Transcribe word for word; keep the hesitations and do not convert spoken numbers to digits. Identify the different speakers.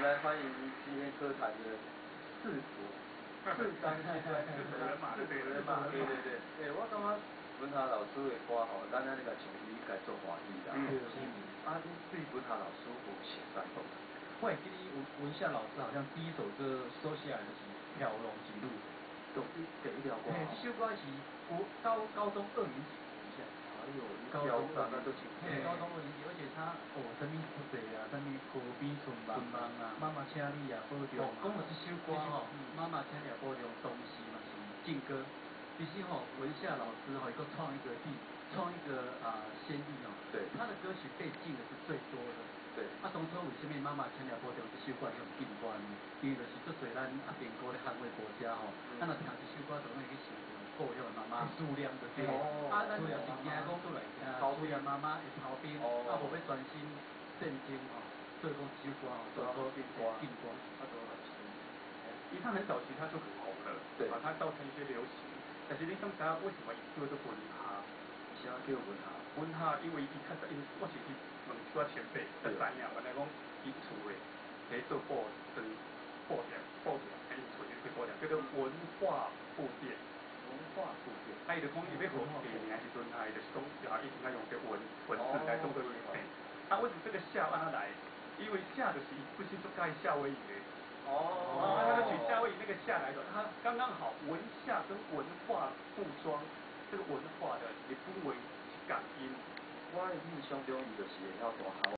Speaker 1: 们来欢迎今天科坛的四组、四张四张四组人马，四组人马，对对对。诶，我感觉文夏老师的歌吼，咱安尼个唱伊该做欢喜啦。嗯。啊，你对文夏老师有写啥东西？
Speaker 2: 我还记得文文夏老师好像第一首歌收下来的是《飘龙之路》，
Speaker 1: 懂第第一条歌。
Speaker 2: 嘿，这首歌是国高高中二年级一下。
Speaker 1: 哎呦，高中大概都听。
Speaker 2: 嘿，高中二年级，而且他哦，什么福地啊，什么河边春梦啊，妈妈请你啊保重。哦，讲到这首歌吼，妈妈请你啊保重，东西嘛是劲歌。其实吼，文夏老师吼，一个创一个地，创一个啊先例哦。
Speaker 1: 对。他
Speaker 2: 的歌曲被禁的是最多的。
Speaker 1: 对。
Speaker 2: 啊，当初为什么妈妈请你啊保重这首歌用禁歌呢？因为就是足侪咱阿边哥咧捍卫国家吼，咱若听这首歌，就会去想着故乡妈妈思念的对。哦。啊，咱就是惊讲都来听，思念妈妈会逃兵，啊，无要专心战争吼，所以讲这首歌吼，就说禁歌，禁歌，啊，都来听。
Speaker 3: 因为他很早期他就很红了，
Speaker 1: 对，
Speaker 3: 啊，他造成一些流行。但是你刚才为什么叫做文夏？
Speaker 1: 啥叫文夏？
Speaker 3: 文夏因为伊较早，因为我是去问许多前辈，才知影，原来讲伊厝诶，喺做布是布店，布店，喺伊厝就是布店，叫做文化布店。
Speaker 1: 文化布店。
Speaker 3: 啊，伊就讲伊要好地名时阵，啊，伊就是讲啊，一定要用个文文字来当做名。啊，为什么这个夏安来？因为夏就是不是做介夏威夷的。哦，他就取夏威夷那个夏来的，他刚刚好文夏跟文化服装，这个文化的也分为感音。
Speaker 1: 我的印象中，伊就是会晓大喊。